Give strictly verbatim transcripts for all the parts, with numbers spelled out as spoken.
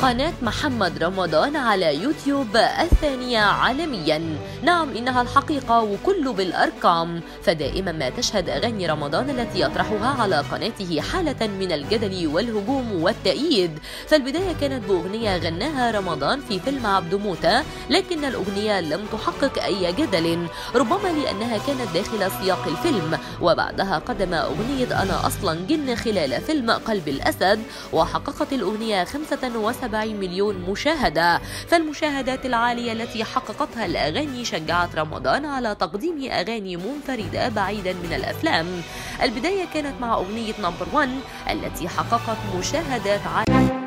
قناة محمد رمضان على يوتيوب الثانية عالميا. نعم إنها الحقيقة وكله بالأرقام، فدائما ما تشهد أغاني رمضان التي يطرحها على قناته حالة من الجدل والهجوم والتأييد. فالبداية كانت بأغنية غناها رمضان في فيلم عبده موتة، لكن الأغنية لم تحقق أي جدل، ربما لأنها كانت داخل سياق الفيلم. وبعدها قدم أغنية أنا أصلا جن خلال فيلم قلب الأسد، وحققت الأغنية خمسة وسبعين مليون مشاهدة. فالمشاهدات العالية التي حققتها الأغاني شجعت رمضان على تقديم أغاني منفردة بعيدا من الأفلام. البداية كانت مع أغنية نمبر وان التي حققت مشاهدات عالية.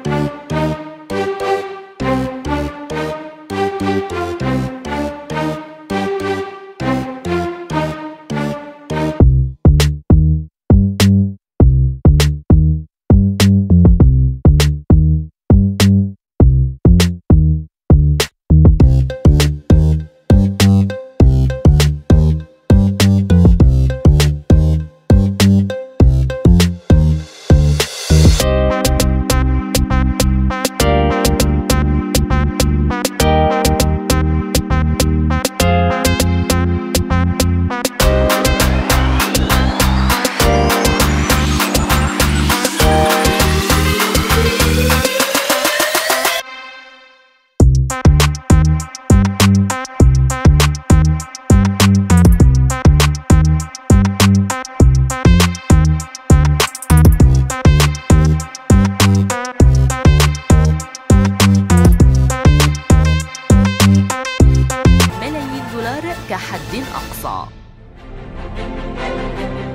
كحد أقصى.